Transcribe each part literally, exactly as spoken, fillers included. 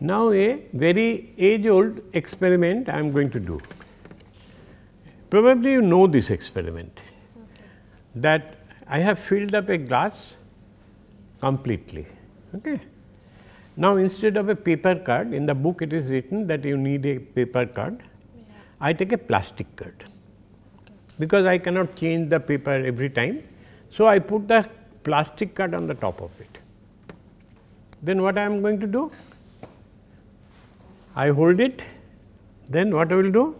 Now, a very age old experiment I am going to do. Probably you know this experiment, okay, that I have filled up a glass completely. Okay. Now, instead of a paper card, in the book it is written that you need a paper card, yeah. I take a plastic card, okay, because I cannot change the paper every time. So, I put the plastic card on the top of it. Then what I am going to do? I hold it, then what I will do?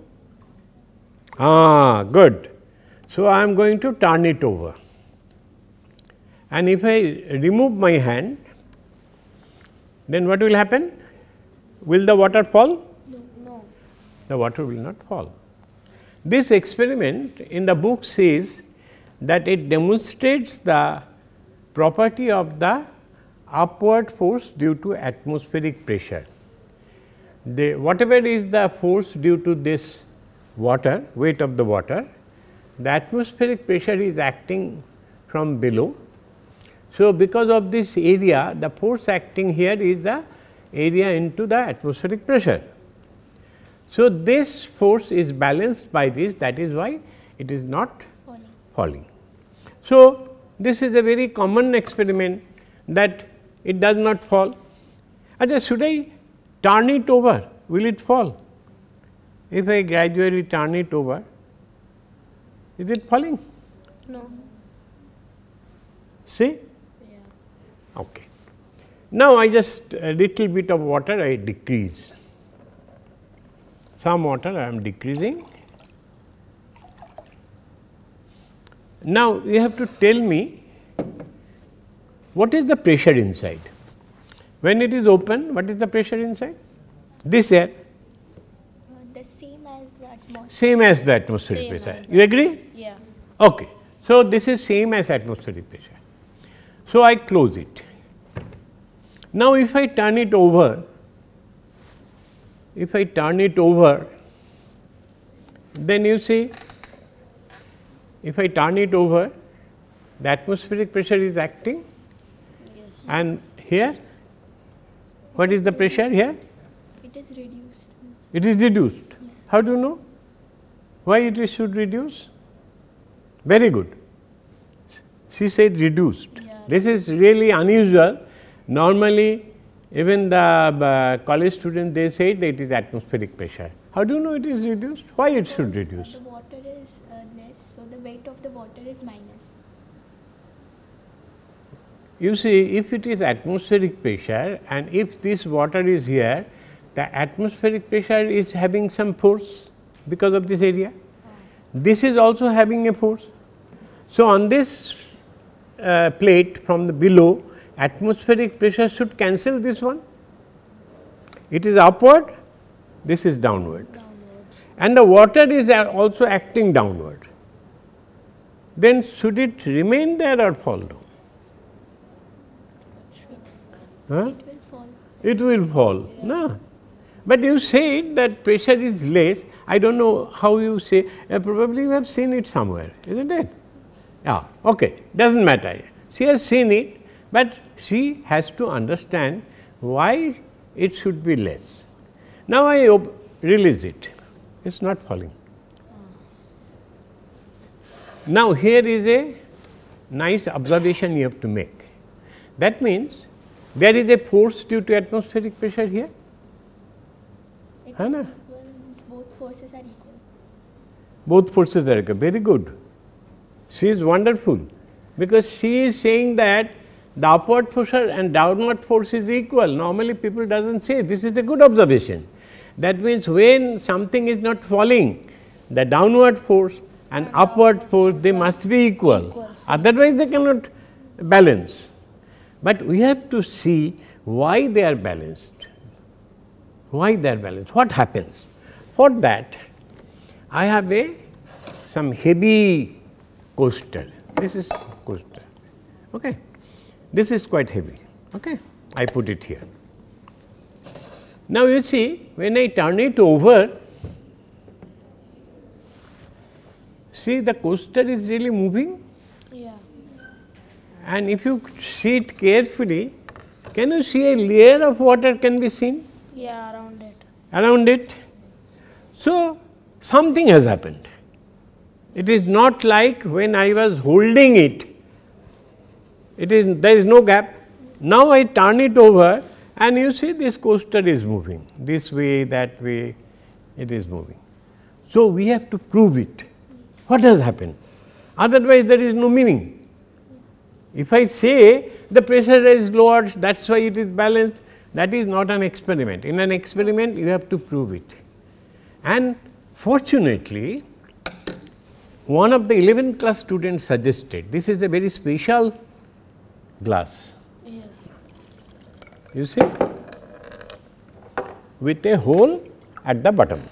Ah, good. So, I am going to turn it over, and if I remove my hand, then what will happen? Will the water fall? No. no. The water will not fall. This experiment in the book says that it demonstrates the property of the upward force due to atmospheric pressure. The, whatever is the force due to this water, weight of the water, the atmospheric pressure is acting from below. So, because of this area, the force acting here is the area into the atmospheric pressure. So, this force is balanced by this, that is why it is not falling. falling. So, this is a very common experiment that it does not fall. Achha, should I turn it over? Will it fall? If I gradually turn it over, is it falling? No. See? Okay. Now, I just a little bit of water I decrease, some water I am decreasing. Now, you have to tell me what is the pressure inside. When it is open, what is the pressure inside? This air. Uh, the same as the atmosphere. Same as the atmospheric Same pressure. as You agree? Yeah. Okay. So, this is same as atmospheric pressure. So, I close it. Now, if I turn it over, if I turn it over, then you see, if I turn it over, the atmospheric pressure is acting, Yes. and here, what is the pressure here? It is reduced. It is reduced. Yeah. How do you know? Why it is should reduce? Very good. She said reduced. Yeah. This is really unusual. Normally, even the uh, college students, they say that it is atmospheric pressure. How do you know it is reduced? Why it should Because, reduce? uh, The water is uh, less, so the weight of the water is minus. You see, if it is atmospheric pressure and if this water is here, the atmospheric pressure is having some force because of this area. This is also having a force. So, on this uh, plate from the below, atmospheric pressure should cancel this one. It is upward, this is downward, Downward. and the water is also acting downward. Then should it remain there or fall down? Huh? It will fall. It will fall. Yeah. No. But you said that pressure is less. I don't know how you say, uh, probably you have seen it somewhere, isn't it? Yeah, okay, doesn't matter. She has seen it, but she has to understand why it should be less. Now, I release it, it is not falling. Now, here is a nice observation you have to make. That means, there is a force due to atmospheric pressure here. It Hai is na? equal, means both forces are equal. Both forces are equal, very good. She is wonderful, because she is saying that the upward force and downward force is equal. Normally, people doesn't say, this is a good observation. That means, when something is not falling, the downward force and upward force, they must be equal. Equal, sir. Otherwise, they cannot balance. But we have to see why they are balanced. Why they are balanced? What happens? For that, I have a some heavy coaster. This is coaster. Okay. This is quite heavy. Okay. I put it here. Now, you see, when I turn it over, see the coaster is really moving, Yeah. and if you see it carefully, can you see a layer of water can be seen? Yeah, around it. Around it. So, something has happened. It is not like when I was holding it, it is there is no gap. Now, I turn it over and you see this coaster is moving this way, that way, it is moving. So, we have to prove it. What has happened? Otherwise, there is no meaning. If I say the pressure is lowered, that is why it is balanced, that is not an experiment. In an experiment, you have to prove it. And fortunately, one of the eleventh class students suggested, this is a very special glass. Yes. You see, with a hole at the bottom.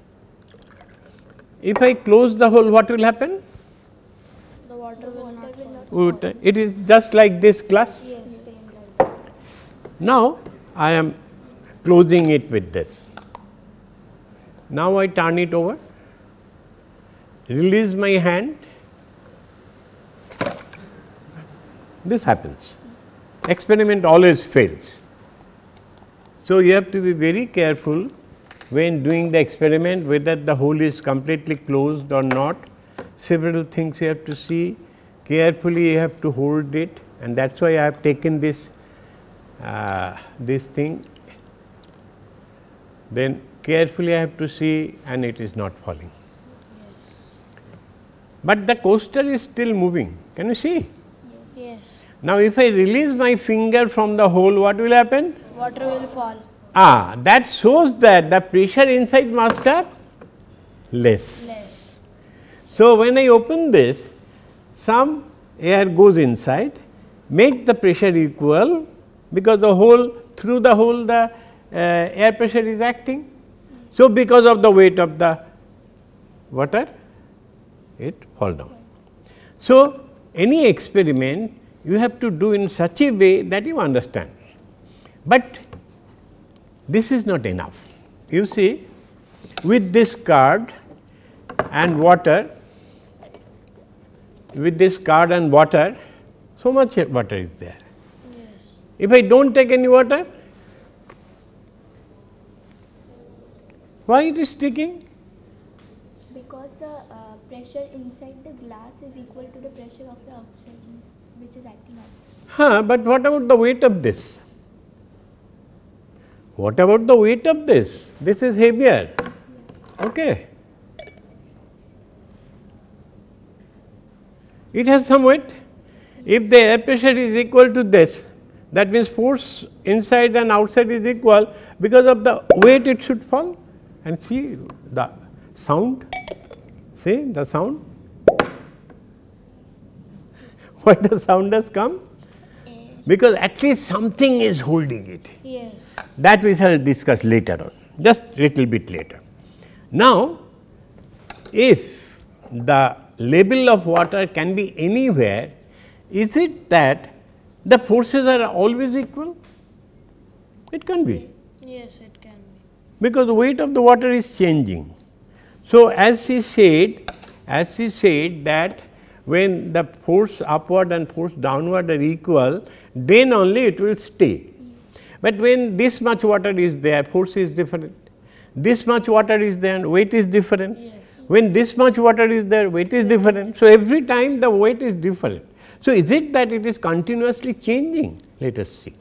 If I close the hole, what will happen? The water will not fall. Would- It is just like this glass. Yes. Same like. Now, I am closing it with this. Now, I turn it over, release my hand, this happens. Experiment always fails. So, you have to be very careful when doing the experiment, whether the hole is completely closed or not. Several things you have to see, carefully you have to hold it, and that is why I have taken this uh, this thing. Then carefully I have to see, and it is not falling. Yes. But the coaster is still moving. Can you see? Yes. Now, if I release my finger from the hole, what will happen? Water will fall. Ah, that shows that the pressure inside must have less. Less. So, when I open this, some air goes inside, make the pressure equal, because the hole, through the hole the uh, air pressure is acting. So, because of the weight of the water, it fall down. So, any experiment you have to do in such a way that you understand, but this is not enough. You see, with this card and water, with this card and water, so much water is there. Yes. If I do not take any water, why it is sticking? Because the uh, pressure inside the glass is equal to the pressure of the outside, which is acting outside. Huh, but what about the weight of this? What about the weight of this? This is heavier. Okay. It has some weight. If the air pressure is equal to this, that means force inside and outside is equal, because of the weight it should fall. And see the sound, see the sound. Why the sound has come? Because at least something is holding it. Yes. That we shall discuss later on, just little bit later. Now, if the level of water can be anywhere, is it that the forces are always equal? It can be, Yes, it can be. because the weight of the water is changing. So, as she said, as she said that when the force upward and force downward are equal, then only it will stay. But when this much water is there, force is different. This much water is there, weight is different. Yes. When this much water is there, weight is different. So, every time the weight is different. So, is it that it is continuously changing? Let us see.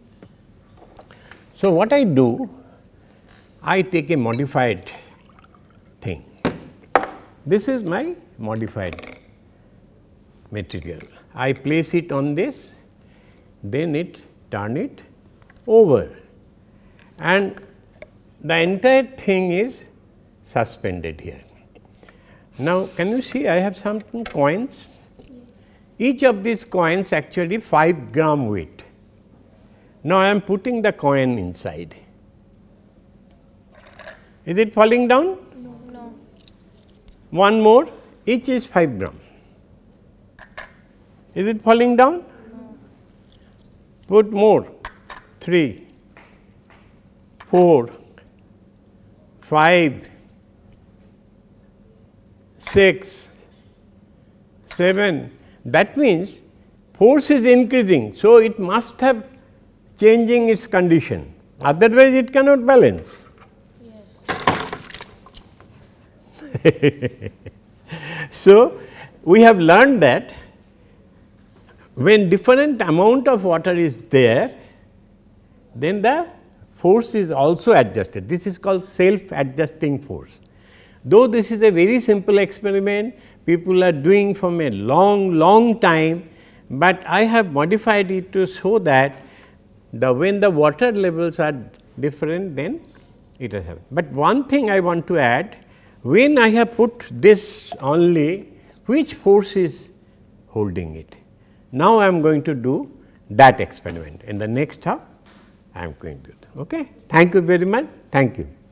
So, what I do, I take a modified thing. This is my modified material. I place it on this, then it turn it over, and the entire thing is suspended here. Now, can you see I have some coins? Yes. Each of these coins actually five gram weight. Now, I am putting the coin inside. Is it falling down? No. No. One more, each is five gram. Is it falling down? No. Put more, three, four, five, six, seven. That means force is increasing. So, it must have changing its condition. otherwise it cannot balance. Yes. So, we have learned that when different amount of water is there, then the force is also adjusted. This is called self adjusting force. Though this is a very simple experiment, people are doing from a long, long time, but I have modified it to show that the when the water levels are different, then it has happened. But one thing I want to add, when I have put this only, which force is holding it? Now, I am going to do that experiment. In the next half, I am going to do. Okay. Thank you very much. Thank you.